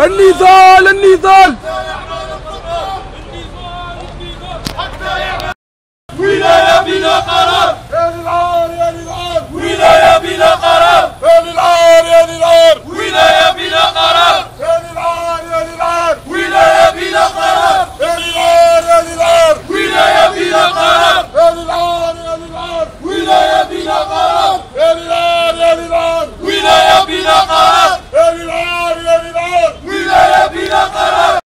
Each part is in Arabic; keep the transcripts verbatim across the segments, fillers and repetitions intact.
النضال النضال. ولاية بلا قرار. يا للعار يا للعار. ولاية بلا قرار. يا للعار يا للعار. ولاية بلا قرار. يا للعار يا للعار. ولاية بلا قرار. يا للعار يا للعار. ولاية بلا قرار. يا للعار يا للعار. ولاية بلا قرار. يا للعار يا للعار. ولاية بلا قرار. يا للعار يا للعار. ولاية بلا قرار.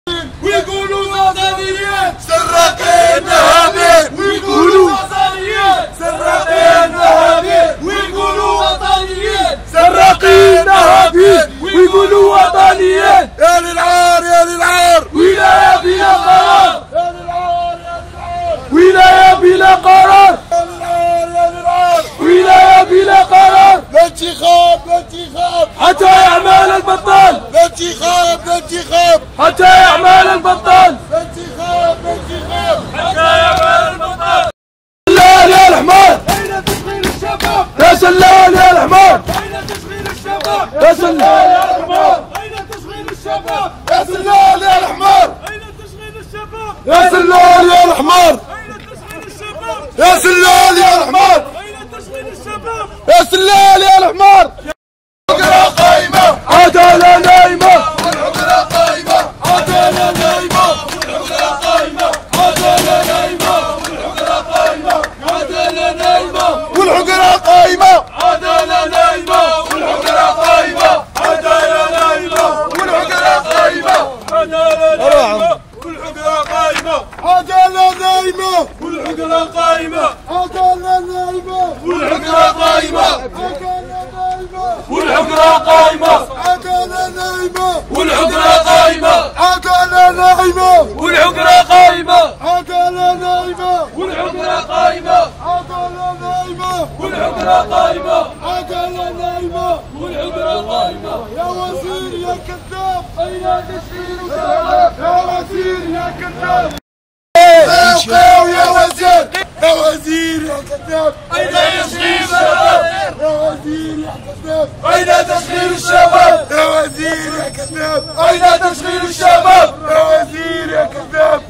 ويقولوا وطنيين سراقين نهابين. ويقولوا وطنيين سراقين نهابين. ويقولوا وطنيين سراقين نهابين ويقولوا وطنيين. يا للعار يا للعار. ولاية بلا قرار. يا للعار يا للعار. ولاية بلا قرار. يا للعار يا للعار. ولاية بلا قرار. لا انتخاب لا انتخاب. حتى يعمل البطال. لا انتخاب لا انتخاب. حتى يعمل البطال. لا انتخاب لا انتخاب. حتى يعمل البطال. سلال يا الحمار. أين تشغيل الشباب؟ يا سلال يا الحمار. أين تشغيل الشباب؟ يا سلال يا الحمار. أين تشغيل الشباب؟ يا سلال يا الحمار. أين تشغيل الشباب؟ يا سلال يا الحمار. أين تشغيل الشباب؟ يا سلال يا الحمار. أين تشغيل الشباب؟ يا سلال يا الحمار. الحجرة قايمة. عدالة نايمة. والحجرة قايمة. عدالة نايمة. والحجرة قايمة. عدالة نايمة. والحجرة قايمة. عدالة نايمة. والحجرة قايمة. عدالة نايمة. والحجرة قايمة. عدالة نايمة. والحجرة قايمة. عدالة نايمة. والحجرة قايمة. عدالة نايمة. والحجرة قايمة. عدالة نايمة. والحجرة قايمة. عدالة نايمة. والحجرة قايمة. عدالة نايمة. والحجرة قايمة. عدالة نايمة. والحجرة قايمة. عدالة نايمة. والحجرة قايمة. عدالة نايمة. والحجرة قايمة. عدالة نايمة. والحجرة قايمة. يا وزير يا كذاب. أين تشغيل الشباب؟ يا وزير يا كذاب. قاو يا وزير. يا وزير يا كذاب. أين تشغيل الشباب؟ يا وزير يا كذاب. أين تشغيل الشباب؟ يا وزير يا كذاب. أين تشغيل الشباب؟ يا وزير يا كذاب.